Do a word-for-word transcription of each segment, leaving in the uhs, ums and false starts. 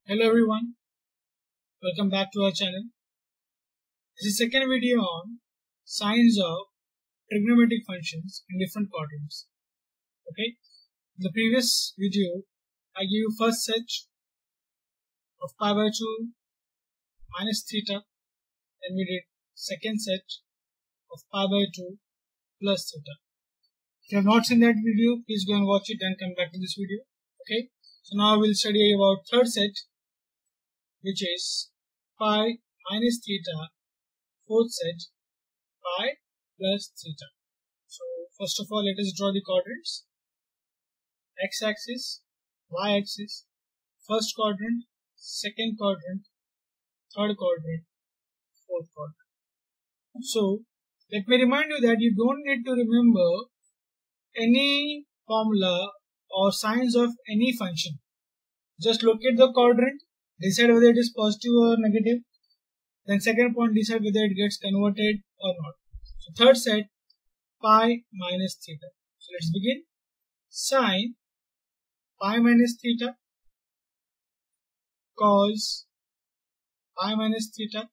Hello everyone, welcome back to our channel. This is the second video on signs of trigonometric functions in different quadrants. Okay, in the previous video I gave you first set of pi by two minus theta, then we did second set of pi by two plus theta. If you have not seen that video, please go and watch it and come back to this video. Okay, so now we'll study about third set, which is pi minus theta, fourth set, pi plus theta. So first of all, let us draw the quadrants. X-axis, y-axis, first quadrant, second quadrant, third quadrant, fourth quadrant. So let me remind you that you don't need to remember any formula or signs of any function. Just locate the quadrant, decide whether it is positive or negative. Then second point, decide whether it gets converted or not. So third set, pi minus theta. So let's begin. Sine pi minus theta, cos pi minus theta,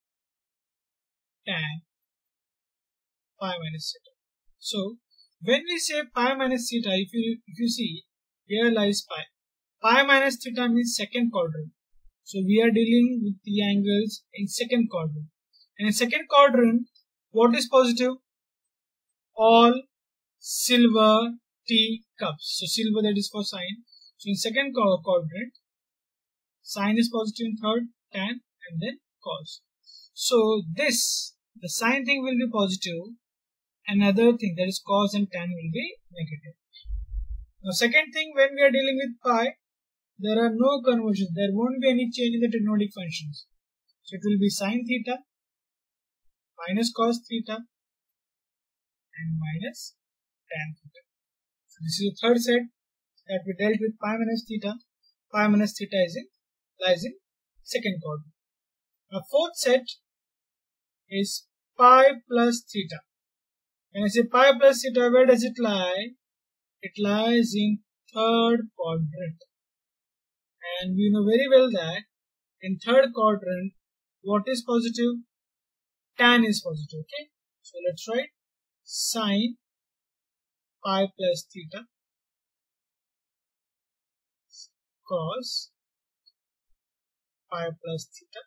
tan pi minus theta. So when we say pi minus theta, if you if you see, here lies pi. Pi minus theta means second quadrant. So we are dealing with the angles in second quadrant. And in second quadrant, what is positive? All silver T cups. So silver, that is for sine. So in second quadrant, sine is positive, in third tan, and then cos. So this, the sine thing will be positive. Another thing, that is cos and tan, will be negative. Now second thing, when we are dealing with pi, there are no conversions. There won't be any change in the trigonometric functions. So it will be sine theta minus cos theta and minus tan theta. So this is the third set that we dealt with pi minus theta. Pi minus theta is in, lies in second quadrant. Now fourth set is pi plus theta. When I say pi plus theta, where does it lie? It lies in third quadrant. And we know very well that in third quadrant, what is positive? Tan is positive. Okay. So let's write sine pi plus theta, cos pi plus theta.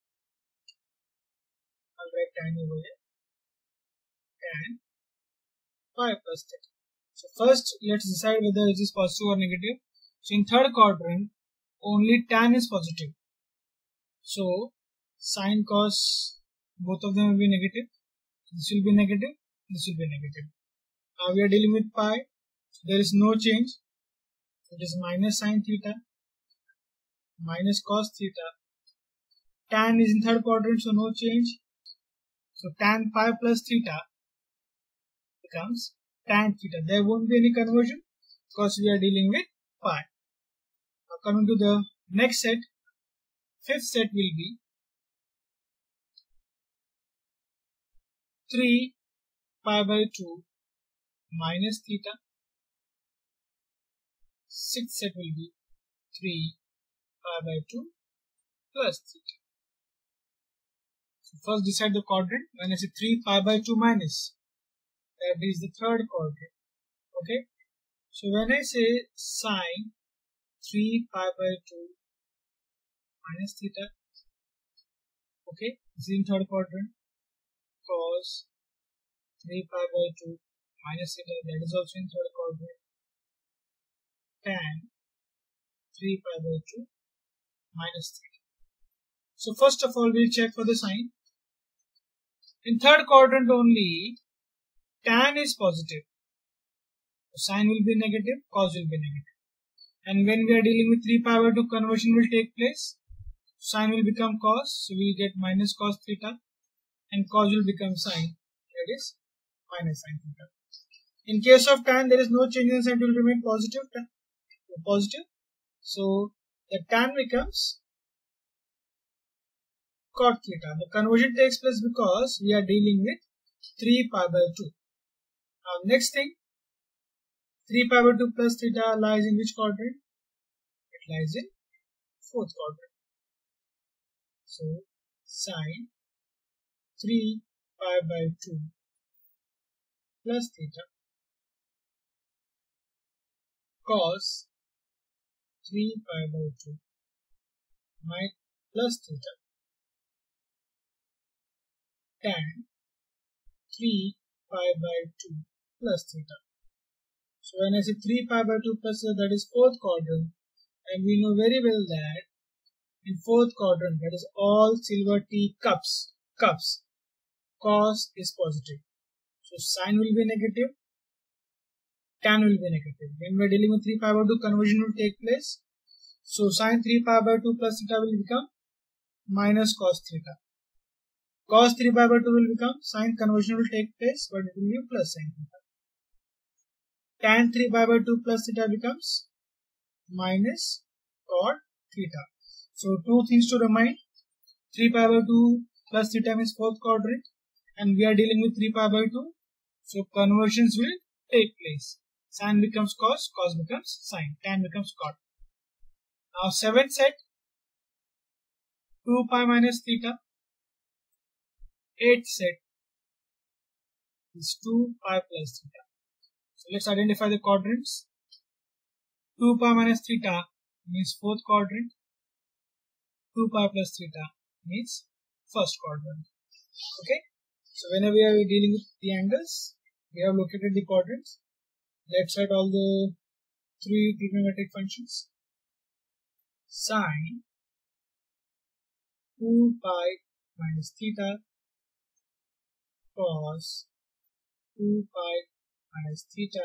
I'll write tan over here. Tan pi plus theta. So first, let's decide whether it is positive or negative. So in third quadrant, only tan is positive. So sine cos, both of them will be negative. This will be negative, this will be negative. Now we are dealing with pi, so there is no change. It is minus sine theta, minus cos theta. Tan is in third quadrant, so no change. So tan pi plus theta becomes tan theta. There won't be any conversion because we are dealing with pi. Now coming to the next set, fifth set will be three pi by two minus theta. Sixth set will be three pi by two plus theta. So first decide the quadrant. When I say three pi by two minus, that is the third quadrant. Okay. So when I say sine three pi by two minus theta, okay, this is in third quadrant. Cos three pi by two minus theta, that is also in third quadrant. Tan three pi by two minus theta. So first of all, we'll check for the sign. In third quadrant only, tan is positive. So sine will be negative, cos will be negative. And when we are dealing with three pi by two, conversion will take place. Sine will become cos, so we will get minus cos theta, and cos will become sine, that is minus sine theta. In case of tan, there is no change in sign, it will remain positive. Positive. So the tan becomes cot theta. The conversion takes place because we are dealing with three pi by two. Now next thing, three pi by two plus theta lies in which quadrant? It lies in fourth quadrant. So sine three pi by two plus theta cos three pi by two minus plus theta tan three pi by two plus theta. So when I say three pi by two plus theta, that is fourth quadrant, and we know very well that in fourth quadrant, that is all silver T cups, cups, cos is positive. So sine will be negative, tan will be negative. When we are dealing with three pi by two, conversion will take place. So sine three pi by two plus theta will become minus cos theta. Cos three pi by two will become, sine conversion will take place, but it will be plus sine theta. Tan three pi by two plus theta becomes minus cot theta. So two things to remind. three pi by two plus theta means fourth quadrant, and we are dealing with three pi by two. So conversions will take place. Sine becomes cos, cos becomes sine, tan becomes cot. Now seventh set, two pi minus theta. Eighth set is two pi plus theta. So let's identify the quadrants. two pi minus theta means fourth quadrant. two pi plus theta means first quadrant. Okay. So whenever we are dealing with the angles, we have located the quadrants. Let's write all the three trigonometric functions. Sine two pi minus theta cos two pi minus theta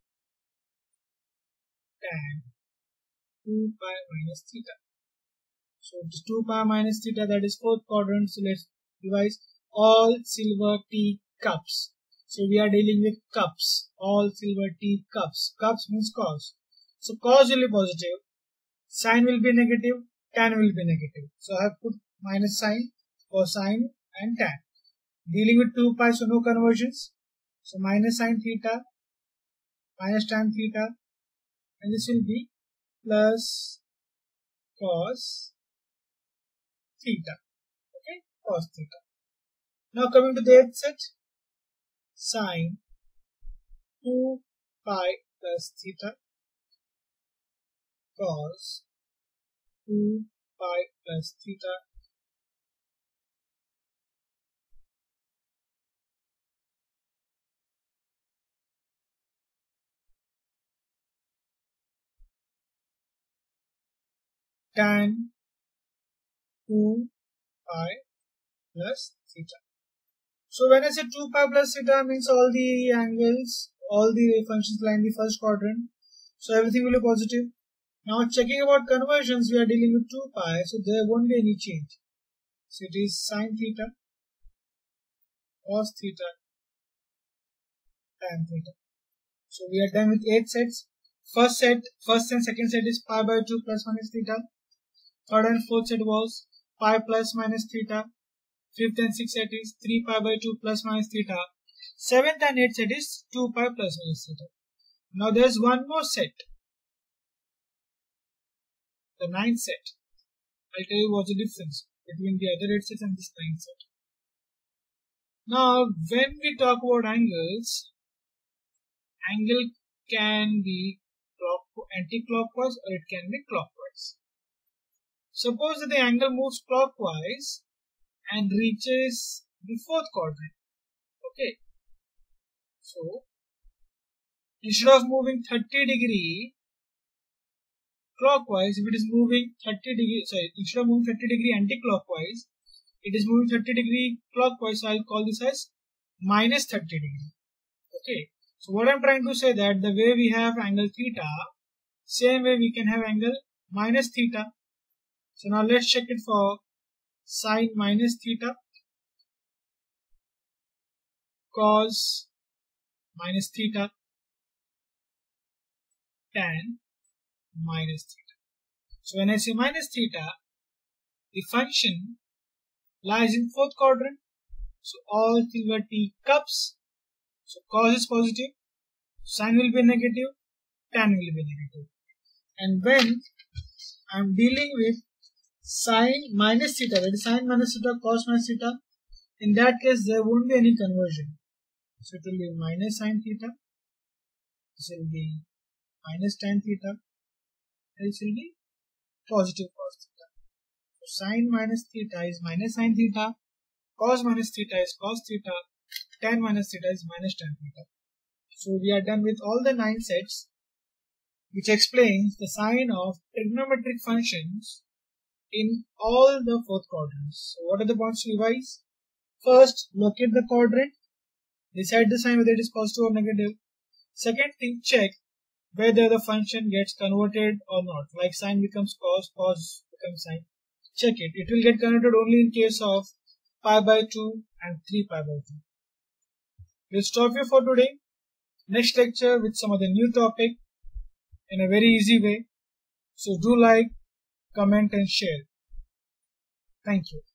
tan two pi minus theta. So it is two pi minus theta, that is fourth quadrant. So let's revise all silver T cups. So we are dealing with cups, all silver T cups. Cups means cos. So cos will be positive, sine will be negative, tan will be negative. So I have put minus sign for sine and tan. Dealing with two pi, so no conversions. So minus sine theta, minus tan theta, and this will be plus cos theta. Okay, cos theta. Now coming to the eighth set, sine two pi plus theta cos two pi plus theta tan two pi plus theta. So when I say two pi plus theta means all the angles, all the functions lie in the first quadrant. So everything will be positive. Now checking about conversions, we are dealing with two pi, so there won't be any change. So it is sine theta, cos theta, tan theta. So we are done with eight sets. First set, first and second set is pi by two plus minus theta. Third and fourth set was pi plus minus theta. Fifth and sixth set is three pi by two plus minus theta. Seventh and eighth set is two pi plus minus theta. Now there is one more set, the ninth set. I'll tell you what's the difference between the other eight sets and this ninth set. Now when we talk about angles, angle can be clock anti-clockwise or it can be clockwise. Suppose that the angle moves clockwise and reaches the fourth quadrant. Okay. So instead of moving thirty degree clockwise, if it is moving thirty degree, sorry, instead of moving thirty degree anti-clockwise, it is moving thirty degree clockwise. So I'll call this as minus thirty degree. Okay. So what I'm trying to say that the way we have angle theta, same way we can have angle minus theta. So now let's check it for sine minus theta, cos minus theta, tan minus theta. So when I say minus theta, the function lies in fourth quadrant. So all silver T cups. So cos is positive, sine will be negative, tan will be negative. And when I am dealing with sine minus theta, that is sine minus theta, cos minus theta. In that case, there won't be any conversion. So it will be minus sine theta, this will be minus tan theta, and this will be positive cos theta. So sine minus theta is minus sine theta, cos minus theta is cos theta, tan minus theta is minus tan theta. So we are done with all the nine sets, which explains the sign of trigonometric functions in all the fourth quadrants. So what are the points to revise? First, locate the quadrant, decide the sign whether it is positive or negative. Second thing, check whether the function gets converted or not. Like sine becomes cos, cos becomes sine. Check it. It will get converted only in case of pi by two and three pi by two. We'll stop here for today. Next lecture with some other new topic in a very easy way. So do like, comment and share. Thank you.